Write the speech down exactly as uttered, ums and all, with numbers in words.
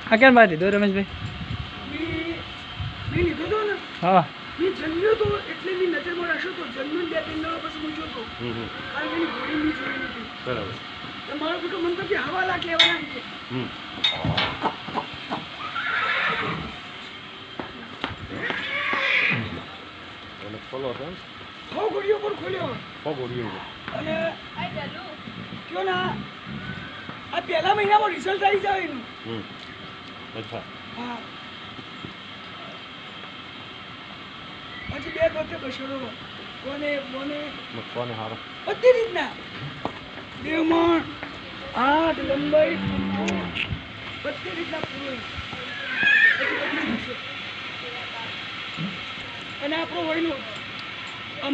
આ કેમ બાર લીધો રમેશભાઈ? મેં લીધો હતો ને, હા મેં જન્મ્યો તો એટલે મેં નજરમાં રાખ્યો તો. જન્મ્યો બે ત્રણ દાડા પછી હું જોતો, કારણ કે એની ઘોડી મેં જોઈ નથી. બરાબર. તો મારો બેટો મને તો કે હવા લાખ લેવાના છે. હમ એટલે ખોલો છે એમ? છ ઘોડીઓ પર ખોલ્યો સો ગોળીઓ છે. અને કયો ના આ પહેલા મહિનામાં રિઝલ્ટ આવી જાય એનું. હમ અચ્છા. હા પછી બે વખતે બસડો કોને કોને કોને હારો? બધી રીતના દેવમણ આઠ લંબાઈ બધી રીતના પૂરો. અને આપણો વયનો